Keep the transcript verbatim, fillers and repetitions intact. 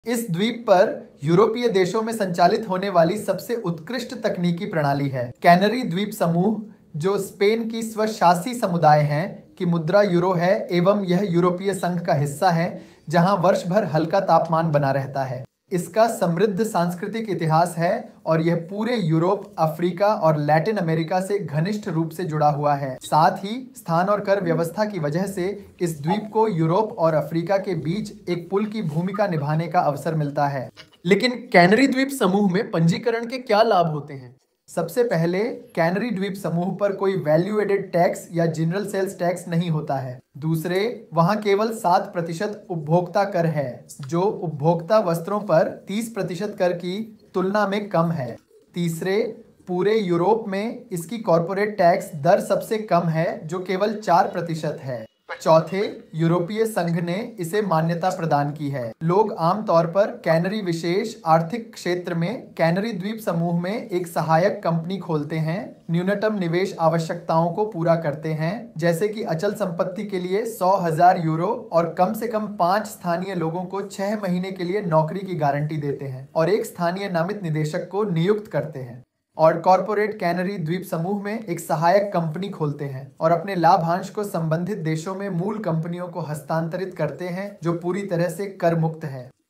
इस द्वीप पर यूरोपीय देशों में संचालित होने वाली सबसे उत्कृष्ट तकनीकी प्रणाली है। कैनरी द्वीप समूह, जो स्पेन की स्वशासी समुदाय हैं, की मुद्रा यूरो है एवं यह यूरोपीय संघ का हिस्सा है, जहां वर्ष भर हल्का तापमान बना रहता है। इसका समृद्ध सांस्कृतिक इतिहास है और यह पूरे यूरोप, अफ्रीका और लैटिन अमेरिका से घनिष्ठ रूप से जुड़ा हुआ है। साथ ही स्थान और कर व्यवस्था की वजह से इस द्वीप को यूरोप और अफ्रीका के बीच एक पुल की भूमिका निभाने का अवसर मिलता है। लेकिन कैनरी द्वीप समूह में पंजीकरण के क्या लाभ होते हैं? सबसे पहले, कैनरी द्वीप समूह पर कोई वैल्यू एडेड टैक्स या जनरल सेल्स टैक्स नहीं होता है। दूसरे, वहां केवल सात प्रतिशत उपभोक्ता कर है, जो उपभोक्ता वस्त्रों पर तीस प्रतिशत कर की तुलना में कम है। तीसरे, पूरे यूरोप में इसकी कॉरपोरेट टैक्स दर सबसे कम है, जो केवल चार प्रतिशत है। चौथे, यूरोपीय संघ ने इसे मान्यता प्रदान की है। लोग आमतौर पर कैनरी विशेष आर्थिक क्षेत्र में कैनरी द्वीप समूह में एक सहायक कंपनी खोलते हैं, न्यूनतम निवेश आवश्यकताओं को पूरा करते हैं, जैसे कि अचल संपत्ति के लिए सौ हजार यूरो और कम से कम पांच स्थानीय लोगों को छह महीने के लिए नौकरी की गारंटी देते हैं और एक स्थानीय नामित निदेशक को नियुक्त करते हैं। और कॉरपोरेट कैनरी द्वीप समूह में एक सहायक कंपनी खोलते हैं और अपने लाभांश को संबंधित देशों में मूल कंपनियों को हस्तांतरित करते हैं, जो पूरी तरह से कर मुक्त है।